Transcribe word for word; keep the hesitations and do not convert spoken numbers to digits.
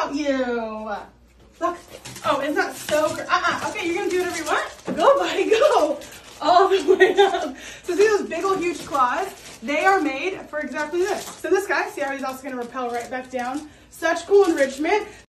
about you. Look. Oh, isn't that so great? Uh-uh. Okay, you're going to do whatever you want. Go, buddy, go. All the way up. So see those big old huge claws? They are made for exactly this. So this guy, see how he's also going to rappel right back down? Such cool enrichment.